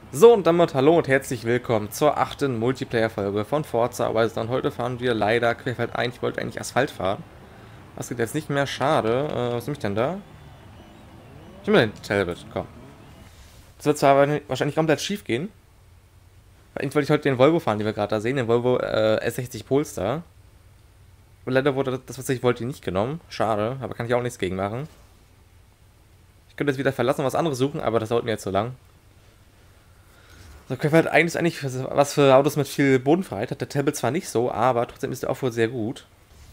So, und damit hallo und herzlich willkommen zur 8. Multiplayer-Folge von Forza Horizon. Heute fahren wir leider querfeldein. Ich wollte eigentlich Asphalt fahren. Das geht jetzt nicht mehr, schade. Was nehme ich denn da? Ich nehme den Talbot, komm. Das wird zwar wahrscheinlich komplett schief gehen. Eigentlich wollte ich heute den Volvo fahren, den wir gerade da sehen, den Volvo S60 Polestar. Und leider wurde das, was ich wollte, nicht genommen. Schade, aber kann ich auch nichts gegen machen. Ich könnte jetzt wieder verlassen und was anderes suchen, aber das dauert mir jetzt so lang. So, querfeldein ist eigentlich was für Autos mit viel Bodenfreiheit. Hat der Tablet zwar nicht so, aber trotzdem ist der auch wohl sehr gut.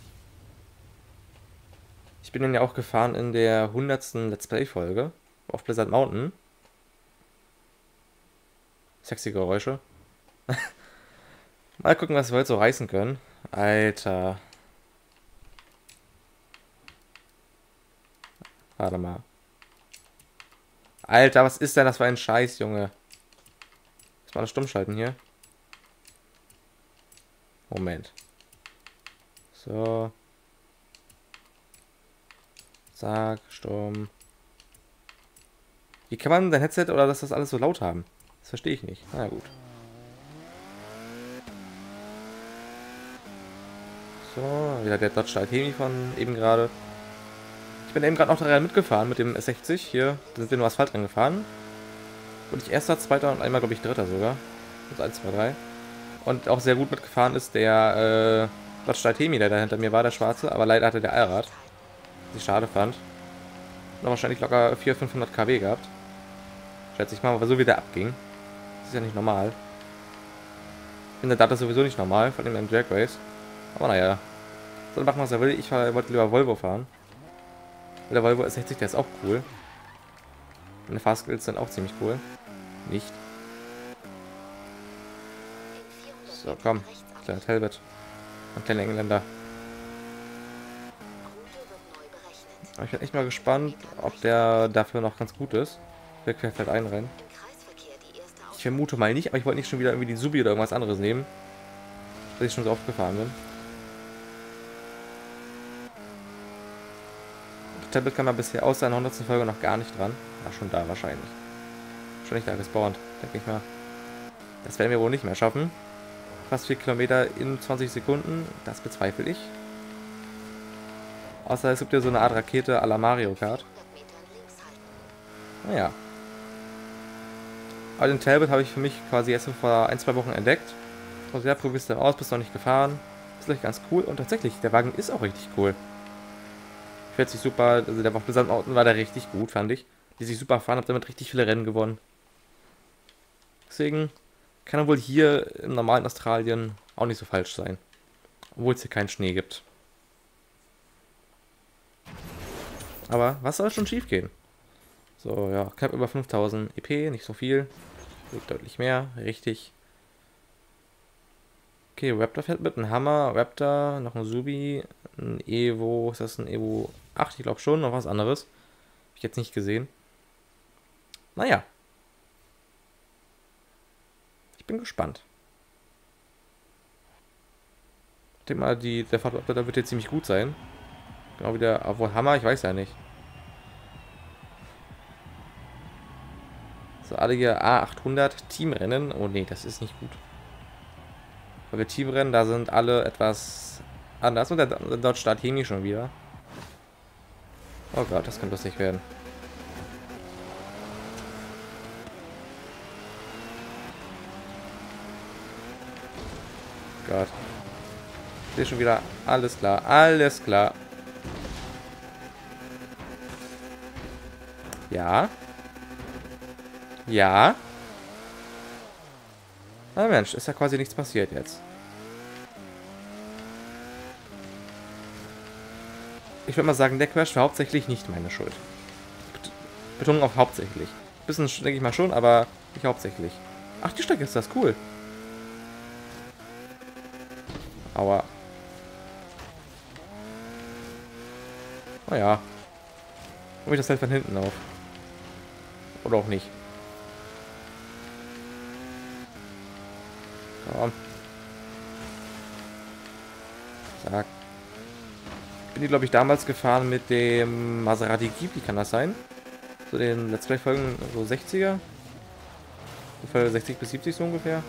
Ich bin den ja auch gefahren in der 100. Let's Play-Folge auf Blizzard Mountain. Sexy Geräusche. Mal gucken, was wir heute so reißen können. Alter. Warte mal. Alter, was ist denn das für ein Scheiß, Junge? Muss mal das stumm schalten hier. Moment. So. Zack, stumm. Wie kann man dein Headset oder das alles so laut haben? Das verstehe ich nicht. Na gut. So, wieder der Dodge Alchemy von eben gerade. Ich bin eben gerade noch daran mitgefahren mit dem S60. Hier da sind wir nur Asphalt gefahren. Und ich erster, zweiter und einmal, glaube ich, dritter sogar. Also 1, 2, 3. Und auch sehr gut mitgefahren ist der Dodge Alchemy, der da hinter mir war, der schwarze. Aber leider hatte der Allrad. Was ich schade fand. Noch wahrscheinlich locker 400, 500 kW gehabt. Schätze ich mal, aber so wie der abging. Das ist ja nicht normal. In der Data sowieso nicht normal, von dem Drag Race. Aber naja. Soll machen, was er will. Ich wollte lieber Volvo fahren. Weil der Volvo S60, der ist auch cool. Meine Fahrskills sind auch ziemlich cool. Nicht. So, komm. Kleiner Talbot. Ein kleiner Engländer. Aber ich bin echt mal gespannt, ob der dafür noch ganz gut ist. Der querfeld einrennen. Ich vermute mal nicht, aber ich wollte nicht schon wieder irgendwie die Subi oder irgendwas anderes nehmen. Dass ich schon so oft gefahren bin. Das Tablet kann man bisher aus seiner 100. Folge noch gar nicht dran. War schon da wahrscheinlich. Schon nicht da gespawnt, denke ich mal. Das werden wir wohl nicht mehr schaffen. Fast 4 Kilometer in 20 Sekunden. Das bezweifle ich. Außer es gibt ja so eine Art Rakete à la Mario Kart. Naja. Aber den Talbot habe ich für mich quasi erst vor 1, 2 Wochen entdeckt. Und ja, probier's dann aus, bist noch nicht gefahren. Ist gleich ganz cool. Und tatsächlich, der Wagen ist auch richtig cool. Fährt sich super. Also der war auf Blizzard Mountain war der richtig gut, fand ich. Die sich super fahren, hab damit richtig viele Rennen gewonnen. Deswegen kann er wohl hier im normalen Australien auch nicht so falsch sein. Obwohl es hier keinen Schnee gibt. Aber was soll schon schief gehen? So, ja, knapp über 5000 EP, nicht so viel. Geht deutlich mehr, richtig. Okay, Raptor fährt mit, ein Hammer, Raptor, noch ein Subi, ein Evo, ist das ein Evo 8? Ich glaube schon, noch was anderes. Hab ich jetzt nicht gesehen. Naja. Ich bin gespannt. Ich denke mal, der Fahrtraptor wird jetzt ziemlich gut sein. Genau wie der, obwohl Hammer, ich weiß ja nicht. So, alle hier A800 Teamrennen. Oh nee, das ist nicht gut. Weil wir Teamrennen, da sind alle etwas anders. Und der Dodge Start Hemi schon wieder. Oh Gott, das könnte lustig werden. Gott. Ich sehe schon wieder. Alles klar, alles klar. Ja. Ja. Na Mensch, ist ja quasi nichts passiert jetzt. Ich würde mal sagen, der Crash war hauptsächlich nicht meine Schuld. Betonung auf hauptsächlich. Bisschen denke ich mal schon, aber nicht hauptsächlich. Ach, die Strecke ist das cool. Aua. Naja. Komme ich das halt von hinten auf. Oder auch nicht. Komm. Zack. Bin die, glaube ich, damals gefahren mit dem Maserati Jeep. Wie kann das sein? So den Let's Play-Folgen, so 60er. Ungefähr 60 bis 70 so ungefähr.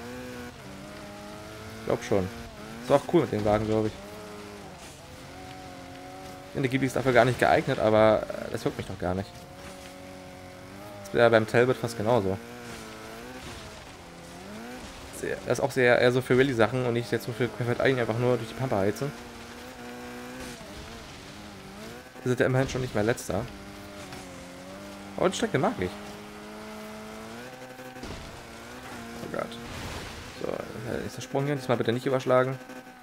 Ich glaube schon. Ist auch cool mit dem Wagen, glaube ich. Der Gibi ist dafür gar nicht geeignet, aber das juckt mich doch gar nicht. Das wäre beim Talbot fast genauso. Das ist auch sehr eher so für Rallye-Sachen und nicht jetzt so für Querfeld eigentlich einfach nur durch die Pampa heizen. Wir sind ja immerhin schon nicht mehr letzter. Aber die Strecke mag ich. Oh Gott. So, ist der Sprung hier. Diesmal bitte nicht überschlagen.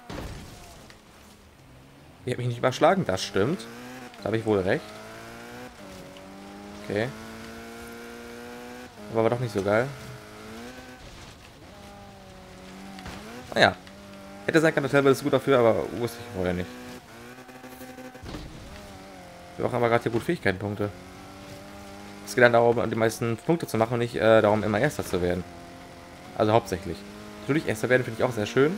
Ich habe mich nicht überschlagen, das stimmt. Da habe ich wohl recht. Okay. Aber war doch nicht so geil. Naja. Hätte sein können, der Talbot ist gut dafür, aber wusste ich vorher nicht. Wir brauchen aber gerade hier gut Fähigkeitenpunkte. Es geht dann darum, die meisten Punkte zu machen und nicht darum, immer Erster zu werden. Also hauptsächlich. Natürlich, Erster werden finde ich auch sehr schön.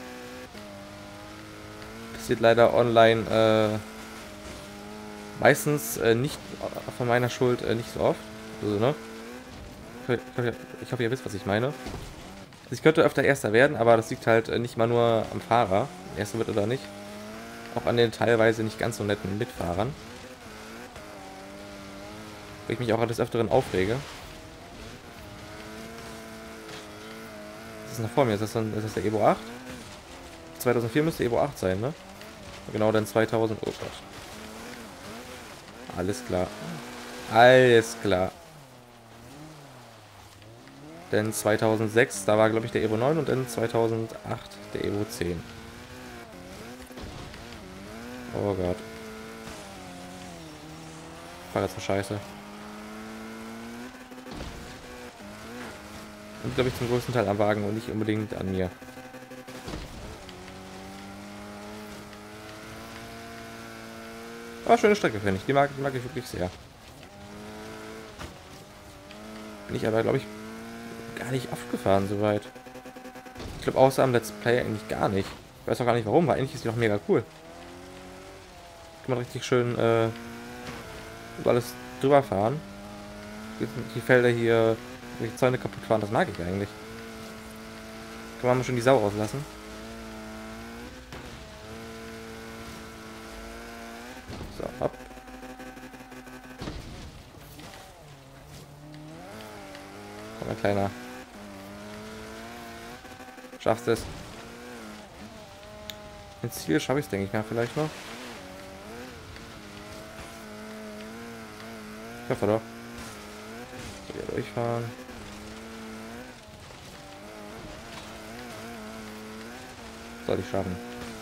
Passiert leider online meistens nicht von meiner Schuld nicht so oft. Also, ne? Ich hoffe, ihr wisst, was ich meine. Also ich könnte öfter Erster werden, aber das liegt halt nicht mal nur am Fahrer, Erster wird oder nicht. Auch an den teilweise nicht ganz so netten Mitfahrern. Wo ich mich auch des Öfteren aufrege. Was ist denn da vor mir? Ist das der Evo 8? 2004 müsste Evo 8 sein, ne? Genau, dann 2000. Oh Gott. Alles klar. Alles klar. Denn 2006, da war glaube ich der Evo 9 und dann 2008 der Evo 10. Oh Gott. War das so scheiße. Und glaube ich zum größten Teil am Wagen und nicht unbedingt an mir. Aber schöne Strecke, finde ich. Die mag ich wirklich sehr. Bin ich aber, glaube ich, gar nicht oft gefahren soweit. Ich glaube, außer am Let's Play eigentlich gar nicht. Ich weiß auch gar nicht warum, weil eigentlich ist die noch mega cool. Kann man richtig schön über alles drüber fahren. Die Felder hier, die Zäune kaputt fahren, das mag ich eigentlich. Kann man mal schon die Sau rauslassen. So, ab. Komm, mein Kleiner. Schaffst es. Ins Ziel schaffe ich es, denke ich mal, vielleicht noch. Ich hoffe doch. So, hier durchfahren. Soll ich schaffen.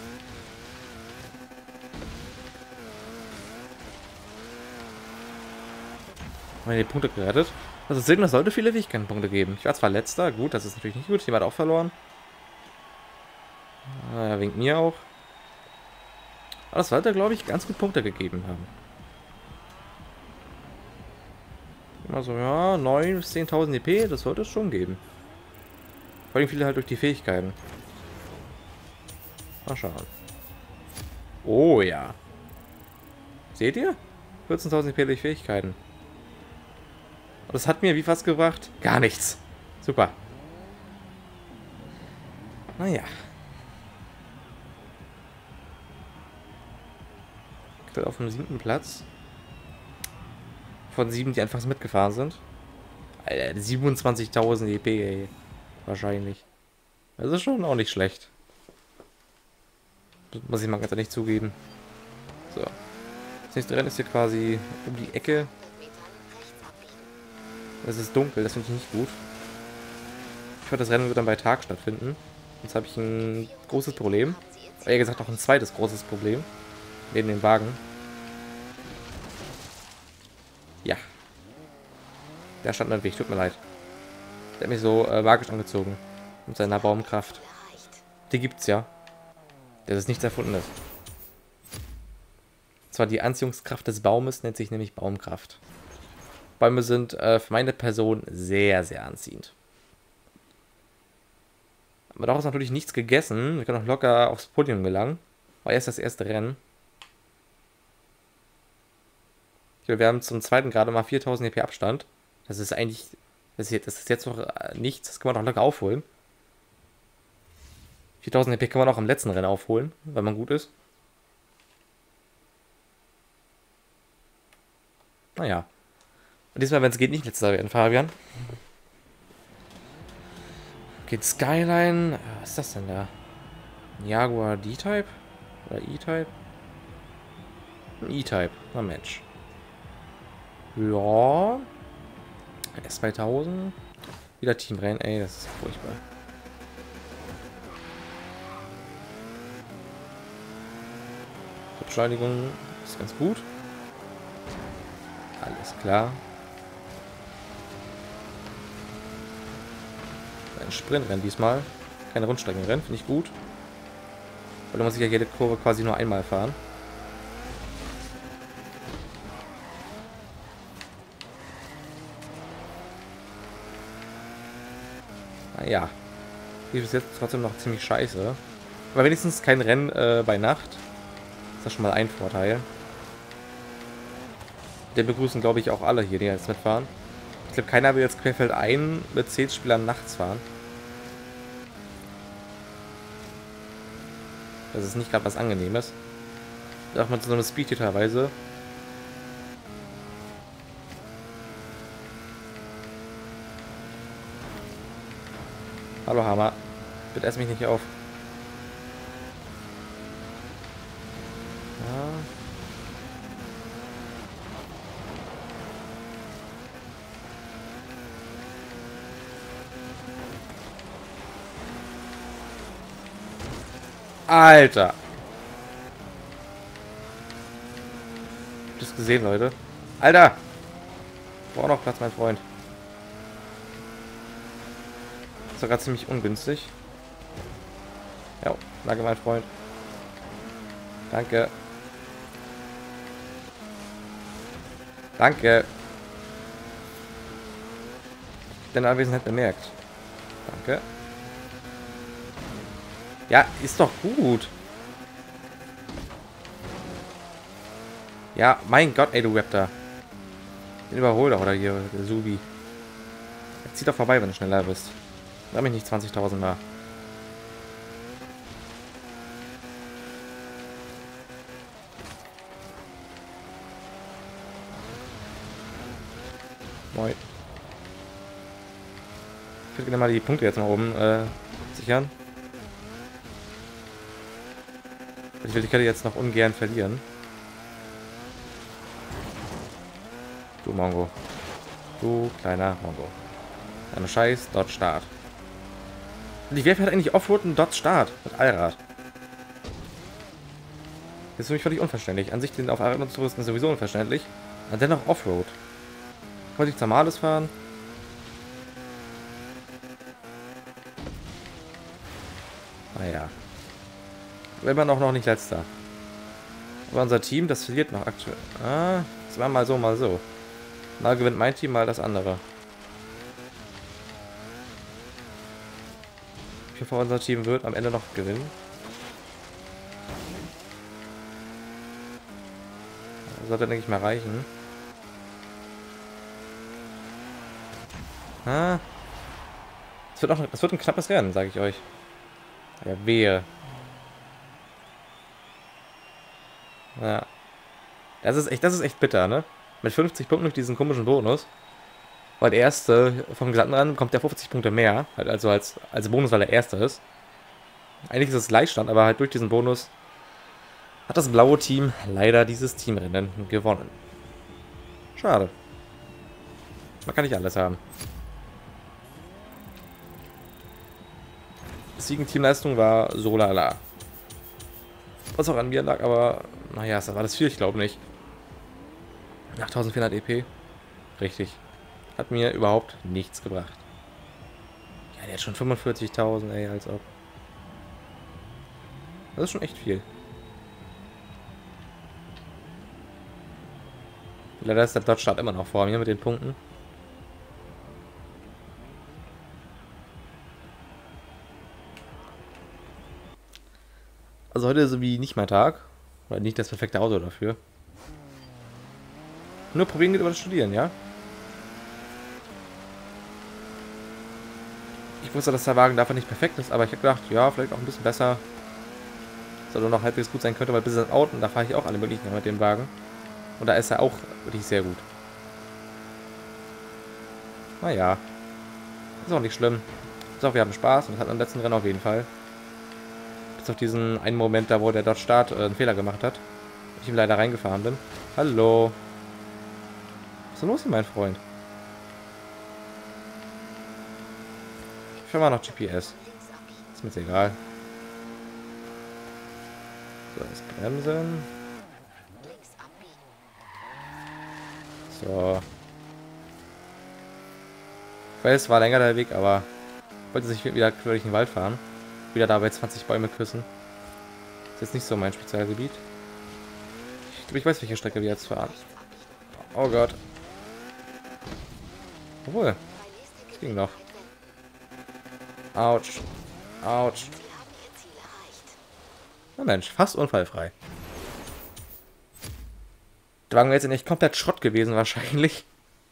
Haben wir die Punkte gerettet? Also Sigma sollte viele Fähigkeitenpunkte geben. Ich war zwar letzter, gut, das ist natürlich nicht gut. Jemand hat auch verloren. Er winkt mir auch. Aber das sollte, glaube ich, ganz gut Punkte gegeben haben. Also ja, 9.000 bis 10.000 EP, das sollte es schon geben. Vor allem viele halt durch die Fähigkeiten. Mal schauen. Oh ja. Seht ihr? 14.000 EP durch Fähigkeiten. Und das hat mir wie fast gebracht? Gar nichts. Super. Naja. Aktuell auf dem 7. Platz. Von 7, die einfach mitgefahren sind. Alter, 27.000 EP, ey. Wahrscheinlich. Das ist schon auch nicht schlecht. Das muss ich mal ganz ehrlich zugeben. So. Das nächste Rennen ist hier quasi um die Ecke. Es ist dunkel, das finde ich nicht gut. Ich hoffe, das Rennen wird dann bei Tag stattfinden. Jetzt habe ich ein großes Problem. Eher gesagt auch ein zweites großes Problem. Neben dem Wagen. Ja. Der stand im Weg, tut mir leid. Der hat mich so magisch angezogen. Mit seiner Baumkraft. Die gibt's ja. Das ist nichts Erfundenes. Zwar die Anziehungskraft des Baumes nennt sich nämlich Baumkraft. Bäume sind für meine Person sehr, sehr anziehend. Aber daraus natürlich nichts gegessen. Wir können auch locker aufs Podium gelangen. War erst das erste Rennen. Wir haben zum zweiten gerade mal 4.000 EP Abstand. Das ist eigentlich Das ist jetzt noch nichts, das kann man doch locker aufholen. 4000 EP kann man auch am letzten Rennen aufholen, wenn man gut ist. Naja. Und diesmal, wenn es geht, nicht letzter werden, Fabian. Geht Skyline. Was ist das denn da? Jaguar D-Type? Oder E-Type? Ein E-Type. Na Mensch. Ja. S2000. Wieder Teamrennen. Ey, das ist furchtbar. Die Beschleunigung ist ganz gut. Alles klar. Ein Sprintrennen diesmal. Keine Rundstreckenrennen, finde ich gut. Weil da muss ich ja jede Kurve quasi nur einmal fahren. Naja. Die ist jetzt trotzdem noch ziemlich scheiße. Aber wenigstens kein Rennen bei Nacht. Ist das schon mal ein Vorteil. Den begrüßen, glaube ich, auch alle hier, die jetzt mitfahren. Ich glaube, keiner will jetzt querfeldein mit 10 Spielern nachts fahren. Das ist nicht gerade was Angenehmes. Auch mit so einem Speed teilweise. Hallo Hammer. Bitte ess mich nicht auf. Alter. Habt ihr das gesehen, Leute? Alter! Brauch noch Platz, mein Freund. Das war gerade ziemlich ungünstig. Ja, danke, mein Freund. Danke. Danke. Deine Anwesenheit bemerkt. Danke. Ja, ist doch gut. Ja, mein Gott, ey, du Raptor. Den überhol doch, oder hier, der Subi. Zieh doch vorbei, wenn du schneller bist. Da mich nicht 20.000 Mal. Moin. Ich würde gerne mal die Punkte jetzt mal oben sichern. Ich will die Kette jetzt noch ungern verlieren. Du Mongo. Du kleiner Mongo. Ein scheiß Dodge Start. Die Werfe hat eigentlich Offroad und Dodge Start mit Allrad. Das ist für mich völlig unverständlich. An sich den auf Allrad zu rüsten ist sowieso unverständlich. Aber dennoch Offroad. Kann man nicht normales fahren? Naja. Immer noch nicht letzter. Aber unser Team, das verliert noch aktuell. Ah, das war mal so, mal so. Mal gewinnt mein Team, mal das andere. Ich hoffe, unser Team wird am Ende noch gewinnen. Das sollte, denke ich, mal reichen. Ah. Das wird ein knappes Rennen, sage ich euch. Ja, wehe. Ja. Das ist echt bitter, ne? Mit 50 Punkten durch diesen komischen Bonus. Weil der erste vom gesamten Rennen bekommt der 50 Punkte mehr. Halt also als Bonus, weil er erster ist. Eigentlich ist es Gleichstand, aber halt durch diesen Bonus hat das blaue Team leider dieses Teamrennen gewonnen. Schade. Man kann nicht alles haben. Siegen-Teamleistung war so lala. Was auch an mir lag, aber naja, das war das viel, ich glaube nicht. 8400 EP. Richtig. Hat mir überhaupt nichts gebracht. Ja, der hat schon 45.000, ey, als ob. Das ist schon echt viel. Leider ist der Dodge Start immer noch vor mir mit den Punkten. Also heute ist so wie nicht mein Tag. Oder nicht das perfekte Auto dafür. Nur probieren geht über das Studieren, ja? Ich wusste, dass der Wagen dafür nicht perfekt ist, aber ich habe gedacht, ja, vielleicht auch ein bisschen besser. Soll nur noch halbwegs gut sein könnte, weil bis das Auto, da fahre ich auch alle möglichen mit dem Wagen. Und da ist er auch wirklich sehr gut. Naja, ist auch nicht schlimm. Ist auch, wir hatten Spaß und das hat am letzten Rennen auf jeden Fall. Bis auf diesen einen Moment da, wo der Dodge Start einen Fehler gemacht hat. Ich ihm leider reingefahren bin. Hallo. Was ist denn los hier, mein Freund? Ich fahre mal noch GPS. Ist mir jetzt egal. So, jetzt bremsen. So. Ich weiß, es war länger der Weg, aber ich wollte sich wieder durch den Wald fahren. Wieder dabei 20 Bäume küssen. Ist jetzt nicht so mein Spezialgebiet. Ich glaube, ich weiß, welche Strecke wir jetzt fahren. Oh Gott. Obwohl. Das ging noch. Autsch. Autsch. Na Mensch, fast unfallfrei. Der Wagen wäre jetzt nicht komplett Schrott gewesen wahrscheinlich.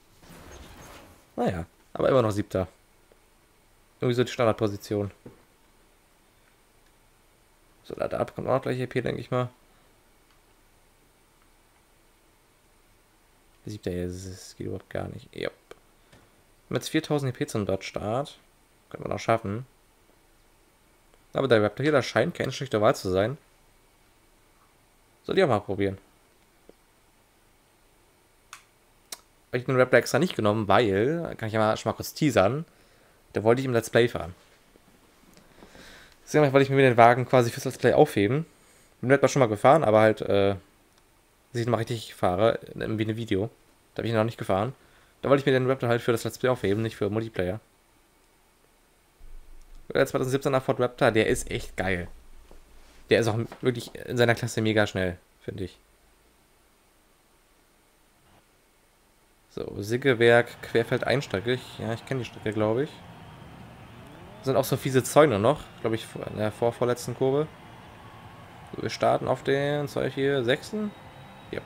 Naja, aber immer noch 7. Irgendwie so die Standardposition. So, da kommt auch noch gleich EP, denke ich mal. Der 7. hier, das geht überhaupt gar nicht. Yep. Mit 4000 EP zum Dodge-Start. Können wir noch schaffen. Aber der Raptor hier, das scheint keine schlechte Wahl zu sein. Soll die auch mal probieren. Habe ich den Raptor extra nicht genommen, weil, kann ich ja mal schon mal kurz teasern, da wollte ich im Let's Play fahren. Deswegen wollte ich mir den Wagen quasi fürs Let's Play aufheben. Bin Raptor schon mal gefahren, aber halt, dass ich ihn mal richtig fahre, wie ein Video. Da habe ich ihn noch nicht gefahren. Da wollte ich mir den Raptor halt für das Let's Play aufheben, nicht für Multiplayer. Der 2017er Ford Raptor, der ist echt geil. Der ist auch wirklich in seiner Klasse mega schnell, finde ich. So, Siggewerk, querfeldeinstreckig. Ja, ich kenne die Strecke, glaube ich. Sind auch so fiese Zäune noch, glaube ich, in der vorletzten Kurve. So, wir starten auf den, soll ich hier, 6. Yep.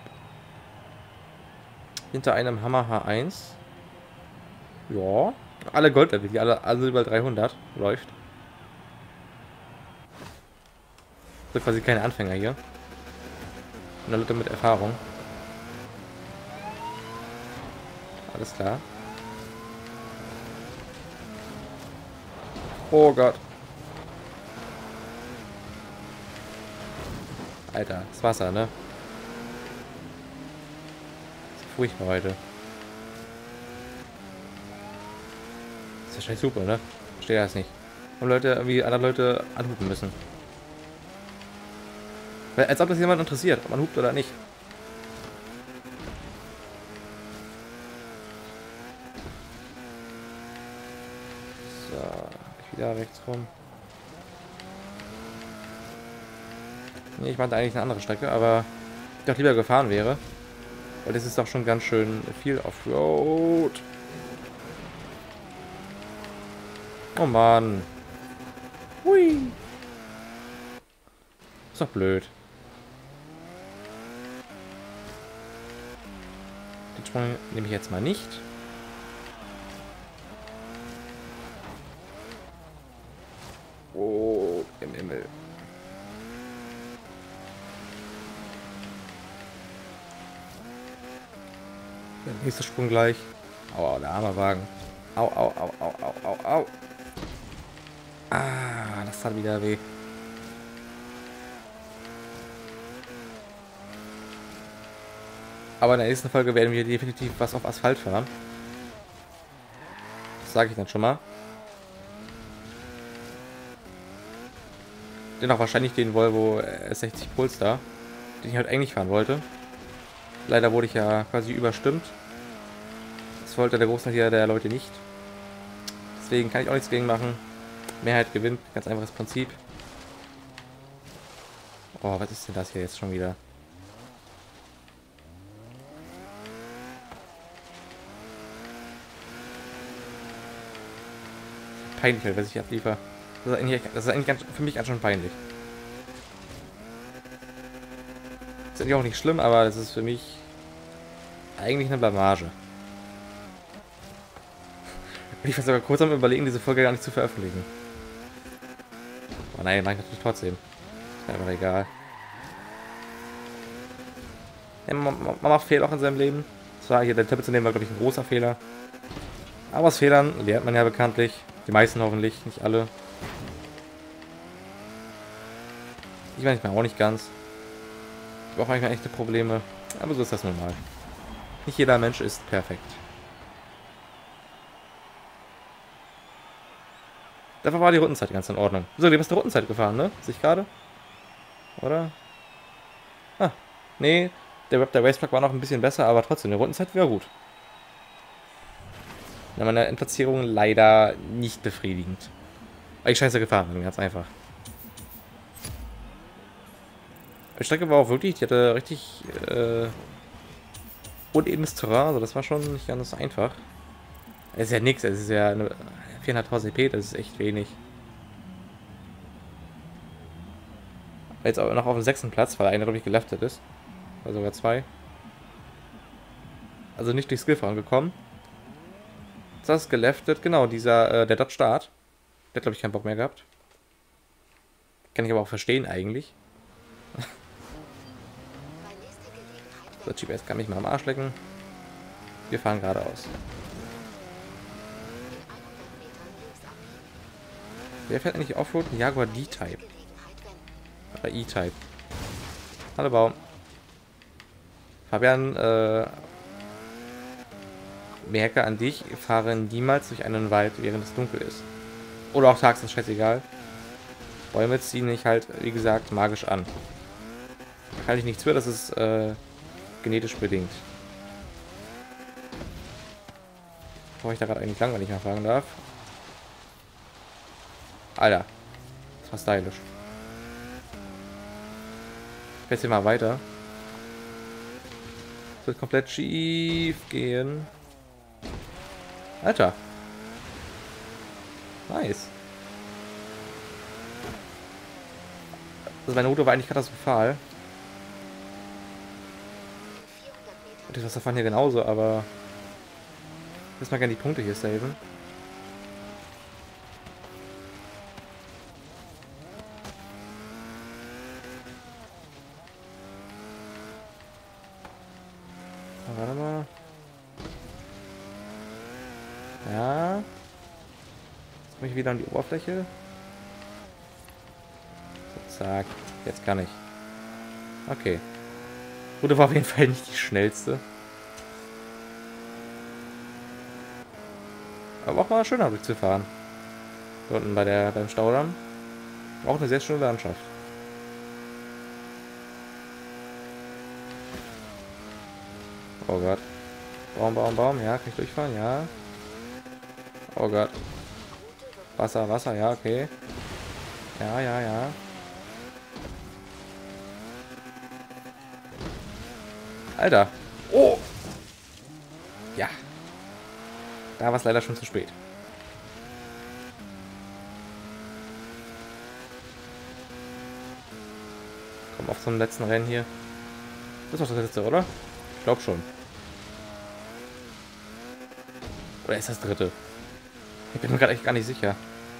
Hinter einem Hammer H1. Ja, alle Goldlevel, alle über 300 läuft. So quasi keine Anfänger hier. Und Leute mit Erfahrung. Alles klar. Oh Gott. Alter, das Wasser, ne? Das ist furchtbar heute. Das ist wahrscheinlich super, ne? Verstehe das nicht. Und Leute, irgendwie andere Leute anhupen müssen. Weil, als ob das jemand interessiert, ob man hupt oder nicht. So, ich wieder rechts rum. Nee, ich meinte eigentlich eine andere Strecke, aber ich doch lieber gefahren wäre. Weil das ist doch schon ganz schön viel Offroad. Oh Mann. Hui. Ist doch blöd. Den Sprung nehme ich jetzt mal nicht. Oh, im Himmel. Der nächste Sprung gleich. Au, der arme Wagen. Au, au, au, au, au, au, au. Ah, das tat wieder weh. Aber in der nächsten Folge werden wir definitiv was auf Asphalt fahren. Das sage ich dann schon mal. Dennoch wahrscheinlich den Volvo S60 Polestar, den ich halt eigentlich fahren wollte. Leider wurde ich ja quasi überstimmt. Das wollte der Großteil hier der Leute nicht. Deswegen kann ich auch nichts gegen machen. Mehrheit gewinnt, ganz einfaches Prinzip. Oh, was ist denn das hier jetzt schon wieder? Peinlich, was ich abliefer. Das ist eigentlich für mich ganz schön peinlich. Ist eigentlich auch nicht schlimm, aber das ist für mich eigentlich eine Blamage. Ich war sogar kurz am Überlegen, diese Folge gar nicht zu veröffentlichen. Aber nein, mach ich natürlich trotzdem. Ist mir einfach egal. Ja, man macht Fehler auch in seinem Leben. Zwar hier der Tipp zu nehmen war, glaube ich, ein großer Fehler. Aber aus Fehlern lernt man ja bekanntlich. Die meisten hoffentlich, nicht alle. Ich manchmal auch nicht ganz. Ich habe auch manchmal echte Probleme. Aber so ist das nun mal. Nicht jeder Mensch ist perfekt. Dafür war die Rundenzeit ganz in Ordnung. So, du bist der Rundenzeit gefahren, ne? Sehe ich gerade? Oder? Ah, nee. Der Racetrack war noch ein bisschen besser, aber trotzdem, die Rundenzeit wäre gut. Ja, meine Endplatzierung leider nicht befriedigend. Aber ich scheiße gefahren bin, ganz einfach. Die Strecke war auch wirklich, die hatte richtig unebenes Terrain, also das war schon nicht ganz einfach. Es ist ja nichts, es ist ja eine 400.000 EP, das ist echt wenig. Jetzt aber noch auf dem 6. Platz, weil einer, glaube ich, geleftet ist. Oder sogar 2. Also nicht durch Skill vorangekommen. Das ist geleftet, genau, der Dodge Start. Der hat, glaube ich, keinen Bock mehr gehabt. Kann ich aber auch verstehen, eigentlich. So, GPS kann mich mal am Arsch lecken. Wir fahren geradeaus. Wer fährt eigentlich Offroad? Ein Jaguar D-Type. Oder E-Type. Hallo Baum. Fabian, merke an dich, fahre niemals durch einen Wald, während es dunkel ist. Oder auch tags, ist scheißegal. Bäume ziehen mich halt, wie gesagt, magisch an. Da kann ich nichts für, das ist genetisch bedingt. Bevor ich da gerade eigentlich langweilig mal fragen darf. Alter, das war stylisch. Ich jetzt hier mal weiter. Das wird komplett schief gehen. Alter. Nice. Also meine Route war eigentlich katastrophal. Das Wasserfahren hier genauso, aber ich will mal gerne die Punkte hier saven. Warte mal. Ja. Jetzt komme ich wieder an die Oberfläche. So, zack. Jetzt kann ich. Okay. Route war auf jeden Fall nicht die schnellste. Aber auch mal schöner durchzufahren. Da unten beim Staudamm. Auch eine sehr schöne Landschaft. Oh Gott. Baum. Ja, kann ich durchfahren? Ja. Oh Gott. Wasser. Ja, okay. Ja. Alter. Oh. Ja. Da war es leider schon zu spät. Komm auf zum letzten Rennen hier. Das ist doch das letzte, oder? Ich glaube schon. Oder ist das dritte? Ich bin mir gerade echt gar nicht sicher.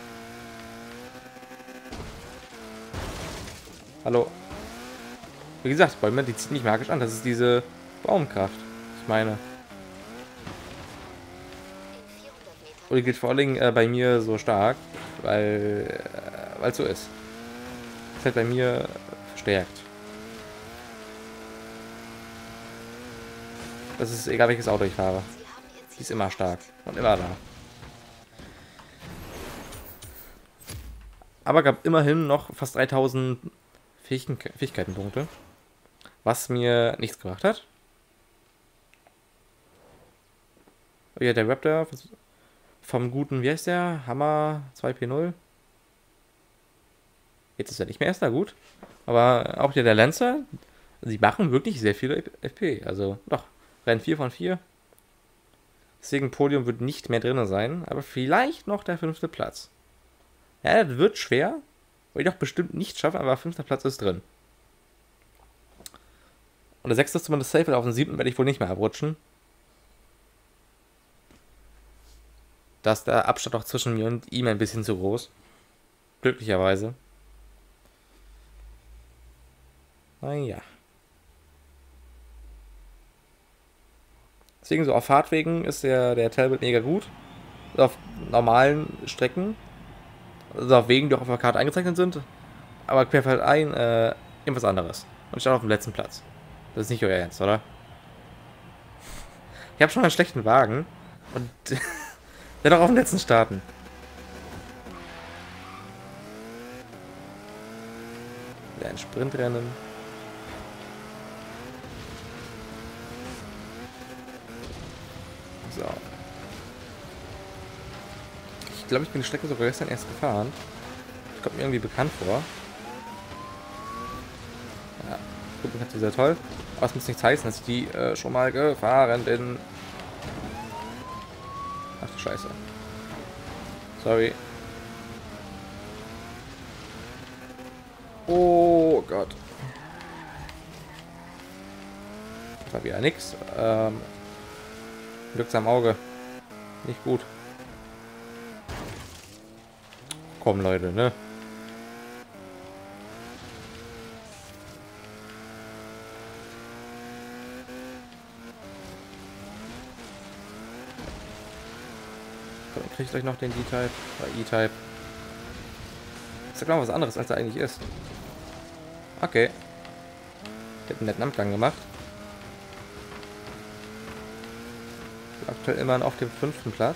Hallo. Wie gesagt, Bäume, die ziehen nicht magisch an. Das ist diese Baumkraft. Ich meine. Und die gilt vor allen Dingen bei mir so stark, weil es so ist. Ist halt bei mir verstärkt. Das ist egal, welches Auto ich fahre. Die ist immer stark und immer da. Aber gab immerhin noch fast 3000 Fähigkeitenpunkte. Was mir nichts gebracht hat. Ja, der Raptor vom guten, wie heißt der? Hammer 2P0. Jetzt ist er nicht mehr erster, gut. Aber auch hier der Lancer, sie machen wirklich sehr viele FP. Also doch, Rennen 4 von 4. Deswegen Podium wird nicht mehr drin sein, aber vielleicht noch der 5. Platz. Ja, das wird schwer. Will ich doch bestimmt nicht schaffen, aber 5. Platz ist drin. Und der 6. ist zumindest safe, auf den 7. werde ich wohl nicht mehr abrutschen. Da ist der Abstand auch zwischen mir und ihm ein bisschen zu groß. Glücklicherweise. Naja. Deswegen so auf Fahrtwegen ist der Talbot mega gut. Also auf normalen Strecken. Also auf Wegen, die auch auf der Karte eingezeichnet sind. Aber querfeldein, irgendwas anderes. Und ich stand auf dem letzten Platz. Das ist nicht euer Ernst, oder? Ich habe schon einen schlechten Wagen. Und dennoch auf dem letzten starten. Wieder ein Sprintrennen. So. Ich glaube, ich bin die Strecke sogar gestern erst gefahren. Das kommt mir irgendwie bekannt vor. Ja, gut, hat sie sehr toll. Aber es muss nichts heißen, dass ich die schon mal gefahren bin. Ach du Scheiße. Sorry. Oh Gott. Das war wieder nix. Glücks am Auge. Nicht gut. Komm, Leute, ne? Dann kriege ich gleich noch den D-Type. E-Type. Ist ja klar was anderes, als er eigentlich ist. Okay. Ich hätte einen netten Abgang gemacht. Aktuell immerhin auf dem 5. Platz.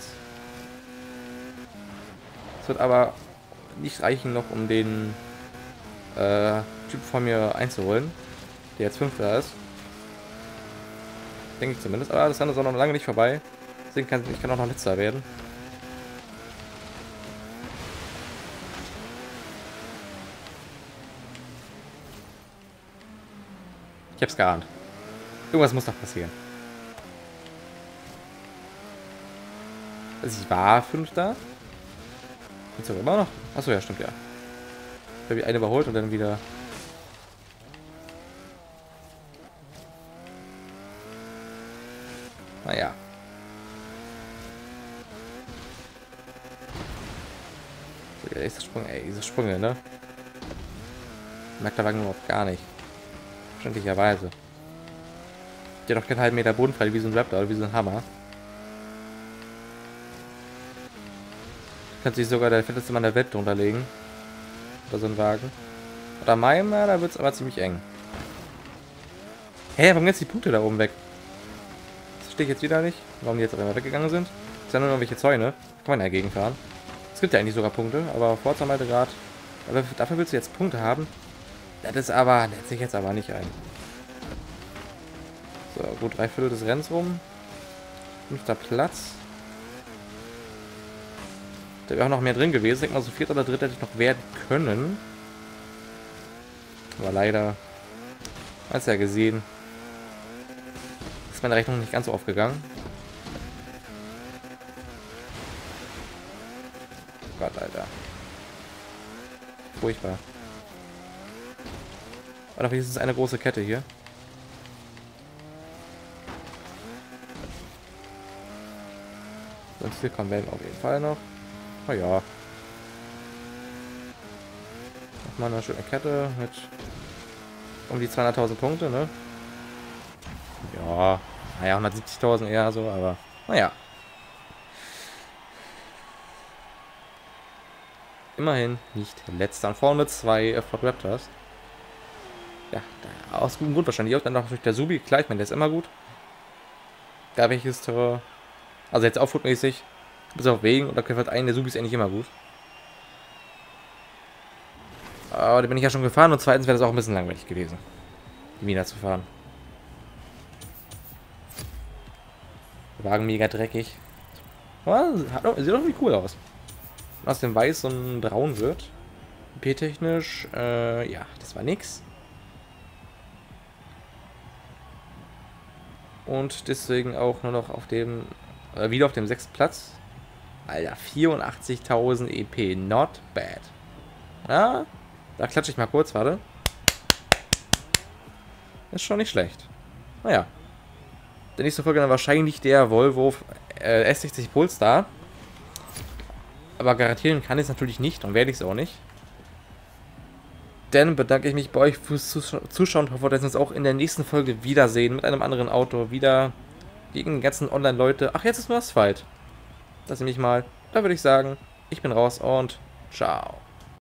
Es wird aber nicht reichen noch, um den Typ von mir einzuholen, der jetzt 5. ist. Denke ich zumindest. Aber das Rennen ist auch noch lange nicht vorbei. Deswegen kann ich auch noch letzter werden. Ich hab's geahnt. Irgendwas muss doch passieren. Also ich war 5. Jetzt aber immer noch. Achso, ja, stimmt ja. Ich habe eine überholt und dann wieder. Naja. So, der Sprung, ey, diese Sprünge, ne? Merkt der Wagen überhaupt gar nicht. Verständlicherweise. Der hat doch keinen halben Meter Boden frei, wie so ein Raptor oder wie so ein Hammer. Könnte sich sogar der fetteste Mann der Welt drunter legen. Oder so ein Wagen. Oder meinem, ja, da wird es aber ziemlich eng. Hä, warum jetzt die Punkte da oben weg? Das verstehe ich jetzt wieder nicht. Warum die jetzt auch immer weggegangen sind. Das sind ja nur irgendwelche Zäune. Kann man ja gegenfahren. Es gibt ja eigentlich sogar Punkte, aber Forza meinte gerade, dafür willst du jetzt Punkte haben. Das ist aber, das sich jetzt aber nicht ein. So, gut, 3/4 des Rennens rum. 5. Platz. Da wäre auch noch mehr drin gewesen. Ich denke mal, so 4. oder 3. hätte ich noch werden können. Aber leider, hast du ja gesehen, ist meine Rechnung nicht ganz so aufgegangen. Gott, Alter. Furchtbar. Aber hier ist es eine große Kette hier. Sonst hier kommen wir auf jeden Fall noch. Oh ja. Nochmal eine schöne Kette mit um die 200.000 Punkte, ne? Ja. Naja, 170.000 eher so, aber naja. Immerhin nicht letzter. Und vorne 2 Ford Raptors. Ja, aus gutem Grund wahrscheinlich auch. Dann noch durch der Subi. Klar, ich meine, der ist immer gut. Da welches Tor. Also jetzt aufrutmäßig. Bis auf Wegen und da könnte halt einen der Subi ist eigentlich immer gut. Aber da bin ich ja schon gefahren und zweitens wäre das auch ein bisschen langweilig gewesen, die Mina zu fahren. Der Wagen mega dreckig. Aber sieht doch wie cool aus. Und aus dem Weiß so ein Braun wird. P-technisch, ja, das war nix. Und deswegen auch nur noch auf dem, wieder auf dem 6. Platz. Alter, 84.000 EP, not bad. Ja, da klatsche ich mal kurz, warte. Ist schon nicht schlecht. Naja. Der nächste Folge dann wahrscheinlich der Volvo S60 Polestar. Aber garantieren kann ich es natürlich nicht und werde ich es auch nicht. Dann bedanke ich mich bei euch fürs Zuschauen und hoffe, dass wir uns auch in der nächsten Folge wiedersehen mit einem anderen Auto. Wieder gegen die ganzen Online-Leute. Ach, jetzt ist nur Asphalt. Lass mich mal. Da würde ich sagen, ich bin raus und ciao.